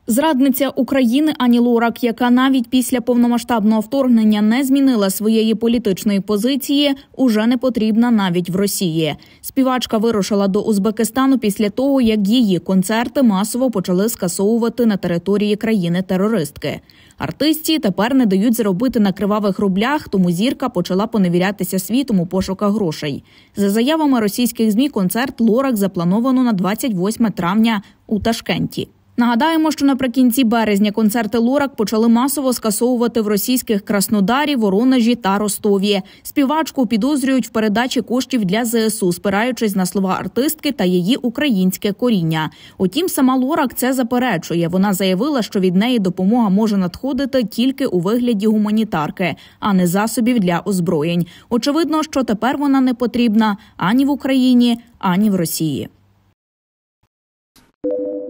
Зрадниця України Ані Лорак, яка навіть після повномасштабного вторгнення не змінила своєї політичної позиції, уже не потрібна навіть в Росії. Співачка вирушила до Узбекистану після того, як її концерти масово почали скасовувати на території країни-терористки. Артистці тепер не дають заробити на кривавих рублях, тому зірка почала поневірятися світом у пошуках грошей. За заявами російських ЗМІ, концерт Лорак заплановано на 28 травня у Ташкенті. Нагадаємо, що наприкінці березня концерти Лорак почали масово скасовувати в російських Краснодарі, Воронежі та Ростові. Співачку підозрюють в передачі коштів для ЗСУ, спираючись на слова артистки та її українське коріння. Утім, сама Лорак це заперечує. Вона заявила, що від неї допомога може надходити тільки у вигляді гуманітарки, а не засобів для озброєнь. Очевидно, що тепер вона не потрібна ані в Україні, ані в Росії.